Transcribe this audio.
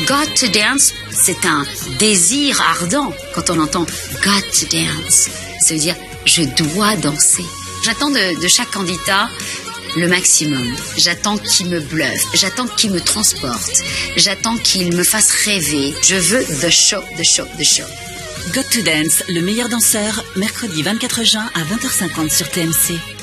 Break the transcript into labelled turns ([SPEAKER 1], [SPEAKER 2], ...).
[SPEAKER 1] Got to dance, c'est un désir ardent. Quand on entend got to dance, ça veut dire je dois danser. J'attends de chaque candidat le maximum. J'attends qu'il me bluffe. J'attends qu'il me transporte. J'attends qu'il me fasse rêver. Je veux the show, the show, the show.
[SPEAKER 2] Got to Dance, le meilleur danseur, mercredi 24 juin à 20h50 sur TMC.